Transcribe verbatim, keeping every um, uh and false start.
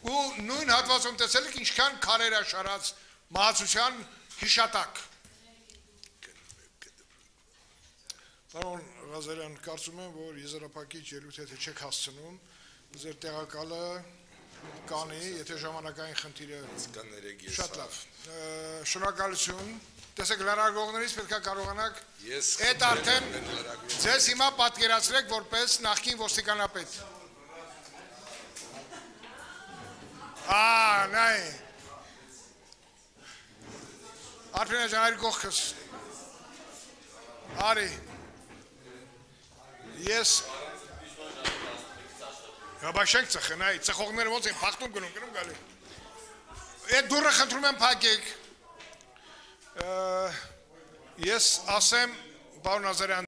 ու նույն հատվածում տեսել եք ինչքան քարեր աշարած մահացության հիշատակ։ Պարոն Ղազարյան, կարծում եմ, որ եզրափակիչ ելույթ եթե չեք հասցնում, ձեր տեղակալը կանի, եթե ժամանակային խնդիրը շատ լավ։ Շնորհակալություն։ Տեսեք, լրագրողներից պետք է կարողանաք այդ արդեն ձեզ հիմա պատկերացրեք որպես նախկին ոստիկանապետ։ Ա, նայ։ Արփինե ջան, այլ կողքս։ Արի։ Ես Հաբաշենք ծխեն, այ ծխողները ոնց են փախտում գնում, գնում գալի։ Այդ դուռը խնդրում եմ փակեք։ Ես ասեմ, պարոն Ղազարյան